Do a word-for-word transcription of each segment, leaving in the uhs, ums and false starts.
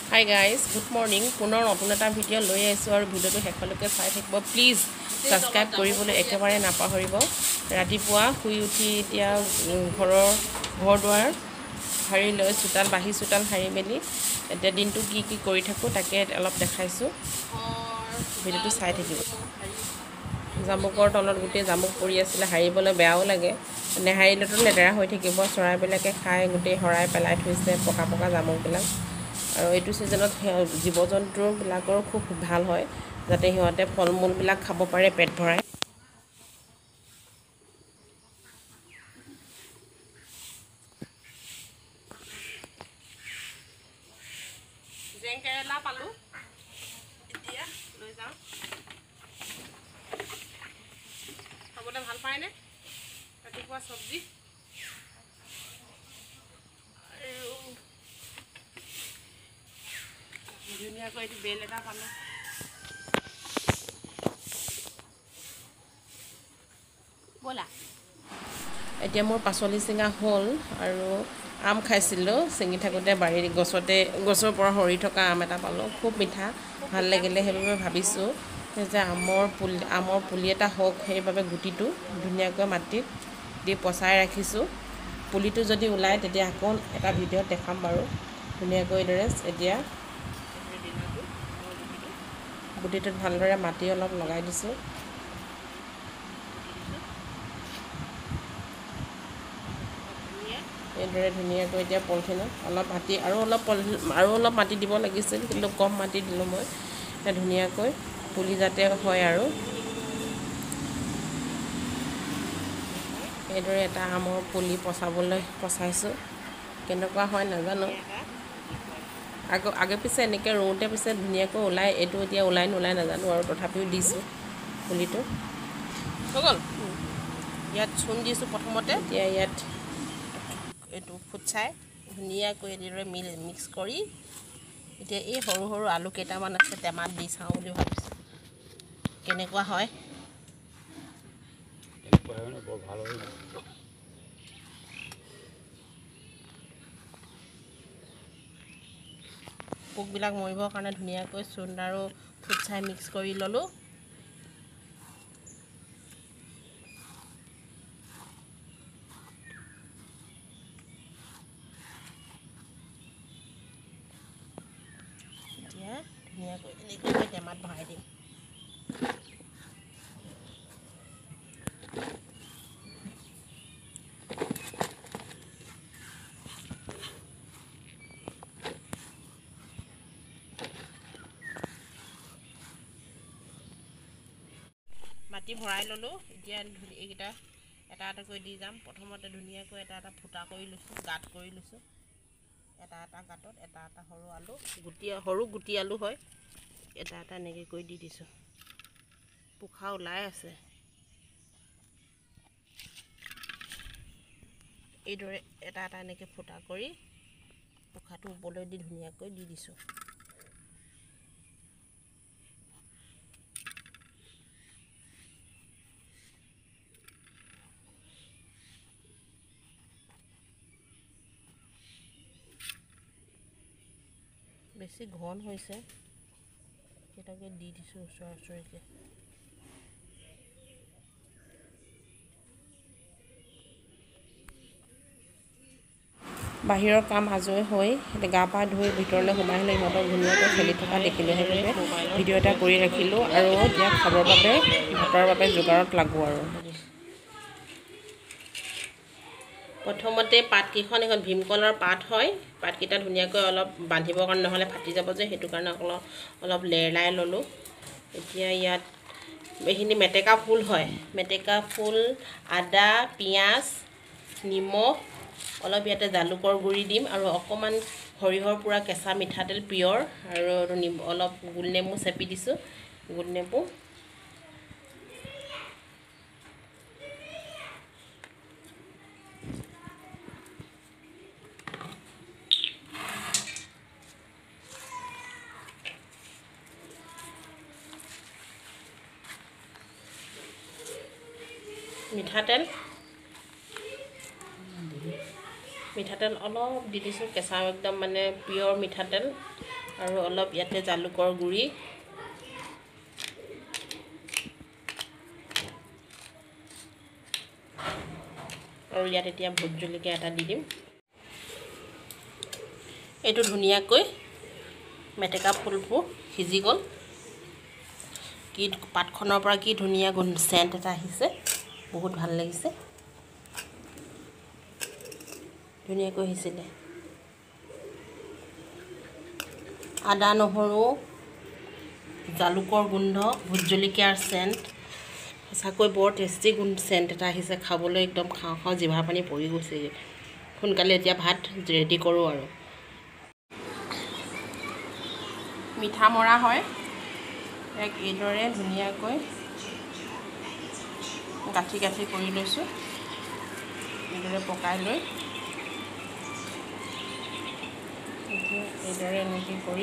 Hi guys, good morning. পুনৰ নতুন এটা ভিডিঅ' লৈ আহিছোঁ আৰু ভিডিঅ'টো শেষলৈকে চাই থাকিব প্লিজ সাবস্ক্ৰাইব কৰিবলৈ একেবাৰে নাপাহৰিব ৰাতিপুৱা শুই উঠি এতিয়া ঘৰৰ ঘৰ দুৱাৰ সাৰি লৈ চোতাল বাহি চোতাল সাৰি মেলি এতিয়া দিনটো কি কি কৰি থাকোঁ তাকে অলপ দেখাইছোঁ ভিডিঅ'টো চাই থাকিব জামুকৰ তলত গোটেই জামুক পৰি আছিলে সাৰিবলৈ বেয়াও লাগে নেহাৰিলেতো লেতেৰা হৈ থাকিব চৰাইবিলাকে খাই গোটেই হৰাই পেলাই থৈছে পকা পকা জামুকবিলাক আৰু এইটো সিজনত জীৱ জন্তুবিলাকৰ খুব ভাল হয় যাতে সিহঁতে ফল মূলবিলাক খাব পাৰে পেট ভৰাই জেং কেৰেলা পালোঁ এতিয়া লৈ যাওঁ খাবলৈ ভাল পায়নে ৰাতিপুৱা চব্জি ধুনীয়াকৈ এইটো বেল এটা পালোঁ ব'লা এতিয়া মোৰ পাচলি চিঙা হ'ল আৰু আম খাইছিলোঁ ছিঙি থাকোঁতে বাৰীৰ গছতে গছৰ পৰা সৰি থকা আম এটা পালোঁ খুব মিঠা ভাল লাগিলে সেইবাবে ভাবিছোঁ যে আমৰ পুলি আমৰ পুলি এটা হওক সেইবাবে গুটিটো ধুনীয়াকৈ মাটিত দি পচাই ৰাখিছোঁ পুলিটো যদি ওলায় তেতিয়া আকৌ এটা ভিডিঅ'ত দেখাম বাৰু ধুনীয়াকৈ দৰে এতিয়া গুটিটোত ভালদৰে মাটি অলপ লগাই দিছোঁ এইদৰে ধুনীয়াকৈ এতিয়া পলিথিনত অলপ মাটি আৰু অলপ পলিথিন আৰু অলপ মাটি দিব লাগিছিল কিন্তু কম মাটি দিলোঁ মই ধুনীয়াকৈ পুলি যাতে হয় আৰু এইদৰে এটা আমৰ পুলি পচাবলৈ পচাইছোঁ কেনেকুৱা হয় নাজানো আগ আগে পিছে এনেকৈ ৰুওঁতে পিছে ধুনীয়াকৈ ওলাই এইটো এতিয়া ওলাই নোলাই নাজানো আৰু তথাপিও দিছোঁ পুলিটো হৈ গ'ল ইয়াত চূণ দিছোঁ প্ৰথমতে এতিয়া ইয়াত এইটো ফুটচাই ধুনীয়াকৈ এনেদৰে মিল মিক্স কৰি এতিয়া এই সৰু সৰু আলু কেইটামান আছে টেমাত দি চাওঁ বুলি ভাবিছোঁ কেনেকুৱা হয় বৰ ভাল হয় পোকবিলাক মৰিবৰ কাৰণে ধুনীয়াকৈ চূণ আৰু ফুটচাই মিক্স কৰি ল'লোঁ এতিয়া ধুনীয়াকৈ এনেকৈ টেমাত ভৰাই দিম মাটি ভৰাই ল'লোঁ এতিয়া এইকেইটা এটা এটাকৈ দি যাম প্ৰথমতে ধুনীয়াকৈ এটা এটা ফুটা কৰি লৈছোঁ গাঁত কৰি লৈছোঁ এটা এটা গাঁতত এটা এটা সৰু আলু গুটি সৰু গুটি আলু হয় এটা এটা এনেকৈ কৰি দি দিছোঁ পোখা ওলাই আছে এইদৰে এটা এটা এনেকৈ ফুটা কৰি পোখাটো ওপৰলৈ দি ধুনীয়াকৈ দি দিছোঁ বেছি ঘন হৈছে এটাকে দি দিছোঁ ওচৰা ওচৰিকৈ বাহিৰৰ কাম আজৰি হৈ গা পা ধুই ভিতৰলৈ সোমাই আহিলে সিহঁতক ধুনীয়াকৈ খেলি থকা দেখিলোঁ সেইবাবে ভিডিঅ' এটা কৰি ৰাখিলোঁ আৰু এতিয়া খাবৰ বাবে ভাতৰ বাবে যোগাৰত লাগোঁ আৰু প্ৰথমতে পাতকেইখন এখন ভীমকলৰ পাত হয় পাতকেইটা ধুনীয়াকৈ অলপ বান্ধিবৰ কাৰণে নহ'লে ফাটি যাব যে সেইটো কাৰণে অলপ অলপ লেৰেলাই ল'লোঁ এতিয়া ইয়াত এইখিনি মেটেকা ফুল হয় মেটেকা ফুল আদা পিঁয়াজ নিমখ অলপ ইয়াতে জালুকৰ গুড়ি দিম আৰু অকণমান সৰিয়হৰ পূৰা কেঁচা মিঠাতেল পিয়ৰ আৰু অলপ গোল নেমু চেপি দিছোঁ গোল নেমু মিঠাতেল মিঠাতেল অলপ দি দিছোঁ কেঁচা একদম মানে পিয়ৰ মিঠাতেল আৰু অলপ ইয়াতে জালুকৰ গুড়ি আৰু ইয়াত এতিয়া ভোট জলকীয়া এটা দি দিম এইটো ধুনীয়াকৈ মেটেকা ফুলবোৰ সিজি গ'ল কি পাতখনৰ পৰা কি ধুনীয়া গোন্ধ সেন্ট এটা আহিছে বহুত ভাল লাগিছে ধুনীয়াকৈ হিছিলে আদা নহৰু জালুকৰ গোন্ধ ভোট জলকীয়াৰ সেন্ট সঁচাকৈ বৰ টেষ্টি গোন্ধ সেন্ট এটা আহিছে খাবলৈ একদম খাওঁ খাওঁ জিভাৰ পানী পৰি গৈছে সোনকালে এতিয়া ভাত ৰেডি কৰোঁ আৰু মিঠা মৰা হয় এক এইদৰে ধুনীয়াকৈ গাঁঠি গাঁঠি কৰি লৈছোঁ এইদৰে পকাই লৈ এইদৰে এনেকৈ কৰি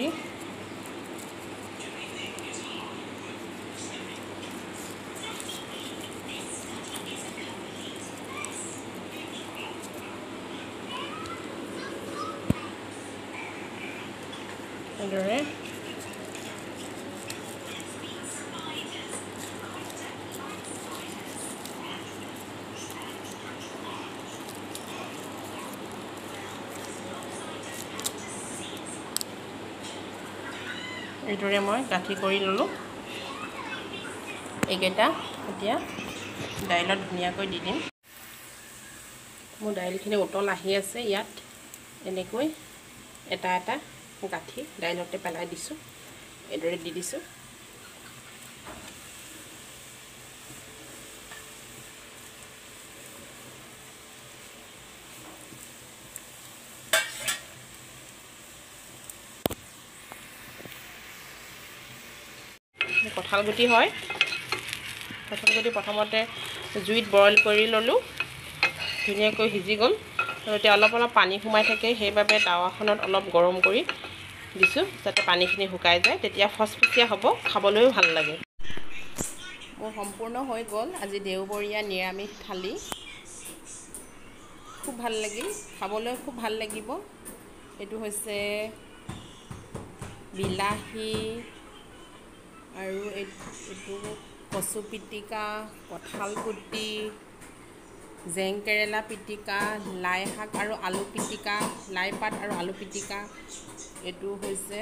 এইদৰে এইদৰে মই গাঁঠি কৰি ল'লোঁ এইকেইটা এতিয়া দাইলত ধুনীয়াকৈ দি দিম মোৰ দাইলখিনি উতল আহি আছে ইয়াত এনেকৈ এটা এটা গাঁঠি দাইলতে পেলাই দিছোঁ এইদৰে দি দিছোঁ কঁঠাল গুটি হয় কঁঠাল গুটি প্ৰথমতে জুইত বইল কৰি ল'লোঁ ধুনীয়াকৈ সিজি গ'ল আৰু এতিয়া অলপ অলপ পানী সোমাই থাকে সেইবাবে টাৱাখনত অলপ গৰম কৰি দিছোঁ যাতে পানীখিনি শুকাই যায় তেতিয়া ফচফচীয়া হ'ব খাবলৈও ভাল লাগে মোৰ সম্পূৰ্ণ হৈ গ'ল আজি দেওবৰীয়া নিৰামিষ থালি খুব ভাল লাগিল খাবলৈ খুব ভাল লাগিব এইটো হৈছে বিলাহী আৰু এইটো কচু পিটিকা কঁঠাল গুটি জেং কেৰেলা পিটিকা লাই শাক আৰু আলু পিটিকা লাই পাত আৰু আলু পিটিকা এইটো হৈছে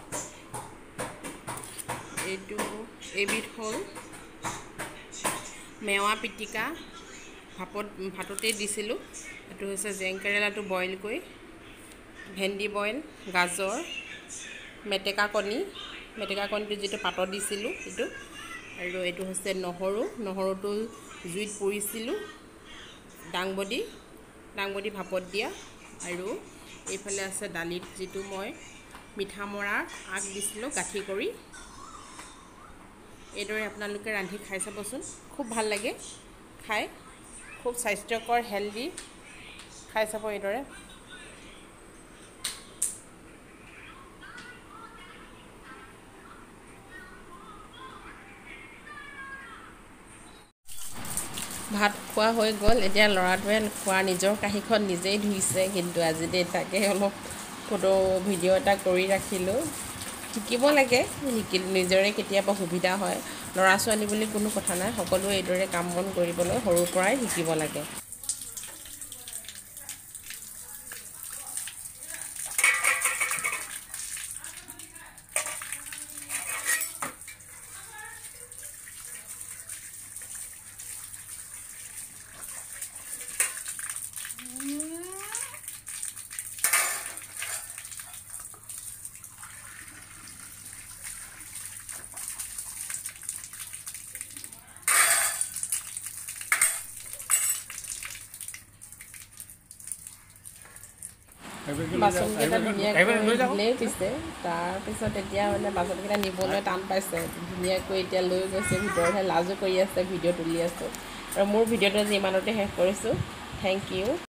এইটো এবিধ হ'ল মেৱা পিটিকা ভাপত ভাততেই দিছিলোঁ এইটো হৈছে জেং কেৰেলাটো বইল কৰি ভেন্দি বইল গাজৰ মেটেকা কণী মেটেকা কণীটো যিটো পাতত দিছিলোঁ সেইটো আৰু এইটো হৈছে নহৰু নহৰুটো জুইত পুৰিছিলোঁ ডাংবডি ডাংবডি ভাপত দিয়া আৰু এইফালে আছে দালিত যিটো মই মিঠা মৰাৰ আগ দিছিলোঁ গাঁঠি কৰি এইদৰে আপোনালোকে ৰান্ধি খাই চাবচোন খুব ভাল লাগে খাই খুব স্বাস্থ্যকৰ হেলদি খাই চাব এইদৰে ভাত খোৱা হৈ গ'ল এতিয়া ল'ৰাটোৱে খোৱা নিজৰ কাঁহীখন নিজেই ধুইছে কিন্তু আজি দেউতাকে অলপ ফটো ভিডিঅ' এটা কৰি ৰাখিলোঁ শিকিব লাগে শিকি নিজৰে কেতিয়াবা সুবিধা হয় ল'ৰা ছোৱালী বুলি কোনো কথা নাই সকলোৱে এইদৰে কাম বন কৰিবলৈ সৰুৰ পৰাই শিকিব লাগে বাচনকেইটা ধুনীয়াকৈ দিলেই পিছে তাৰপিছত এতিয়া মানে বাচনকেইটা নিবলৈ টান পাইছে ধুনীয়াকৈ এতিয়া লৈ গৈছে ভিতৰতহে লাজো কৰি আছে ভিডিঅ' তুলি আছোঁ আৰু মোৰ ভিডিঅ'টো আজি ইমানতে শেষ কৰিছোঁ থেংক ইউ